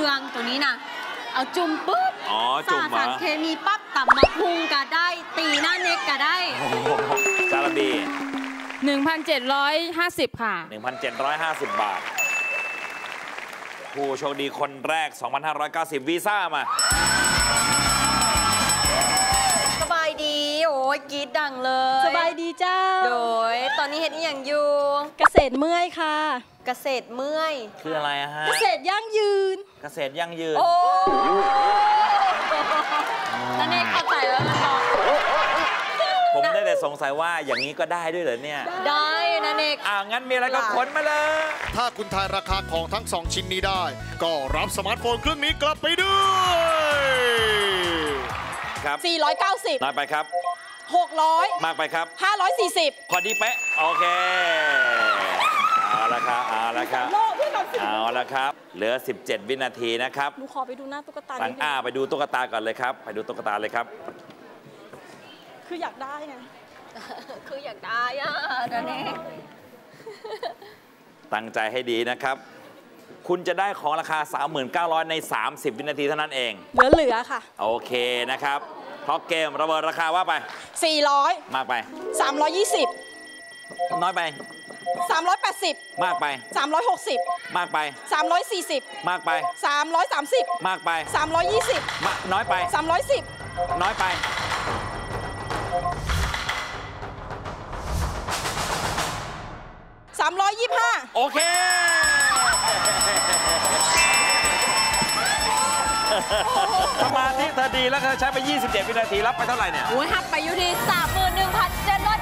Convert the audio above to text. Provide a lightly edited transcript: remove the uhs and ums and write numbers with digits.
องตัวนี้นะเอาจุ่มปุ๊บจุ่มสารเคมีปั๊บต่ำมาพุงก็ได้ตีหน้าเน็กก็ได้จาระบี 1,750 ค่ะ 1,750 บาทผู้โชคดีคนแรก 2,590 วีซ่ามาสบายดีโอ้ยกรี๊ดดังเลยสบายดีเจ้าโดยตอนนี้เห็นอย่างอยู่เกษตรเมื่อยค่ะเกษตรเมื่อยคืออะไรฮะเกษตรยั่งยืนเกษตรยั่งยืนโอ้นั่นเองเข้าใจแล้วมันบอกผมได้แต่สงสัยว่าอย่างนี้ก็ได้ด้วยเหรอเนี่ยได้นะเนกงั้นมีอะไรก็ขนมาเลยถ้าคุณทายราคาของทั้ง2ชิ้นนี้ได้ก็รับสมาร์ทโฟนเครื่องนี้กลับไปด้วยครับ 490 น้อยไปครับ 600 มากไปครับ 540 พอดีเป๊ะโอเคเอาละครับเอาละครับเหลือ17 วินาทีนะครับหนูขอไปดูหน้าตุ๊กตาไปดูตุ๊กตาก่อนเลยครับไปดูตุ๊กตาเลยครับคืออยากได้ไงคืออยากได้นั่นเองตั้งใจให้ดีนะครับคุณจะได้ของราคา 39,000 ใน 30 วินาทีเท่านั้นเองเหลือค่ะโอเคนะครับเพราะเกมระเบิดราคาว่าไป 400 มากไป 320 น้อยไป 380 มากไป 360 มากไป 340 มากไป 330 มากไป 320 น้อยไป 310 น้อยไป 325 โอเคสมาธิเธอดีแล้วเธอใช้ไป27 วินาทีรับไปเท่าไหร่เนี่ยหักไปอยู่ที่ 31,700